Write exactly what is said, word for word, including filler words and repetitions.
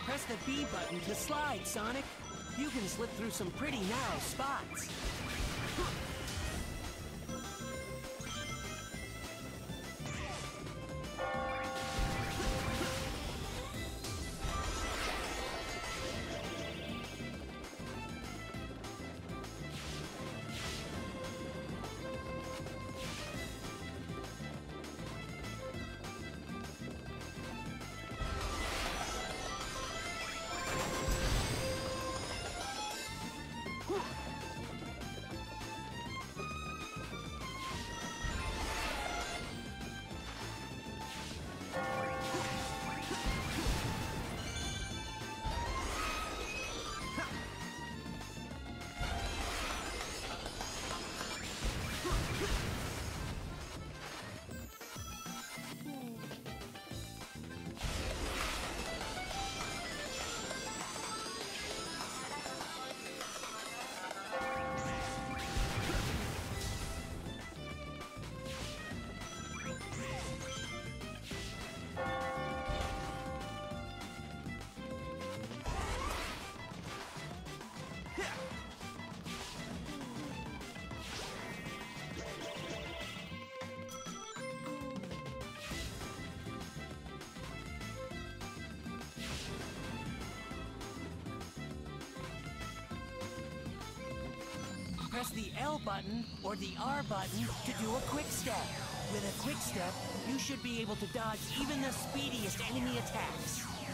Press the B button to slide, Sonic. You can slip through some pretty narrow spots. Press the L button or the R button to do a quick step. With a quick step, you should be able to dodge even the speediest enemy attacks.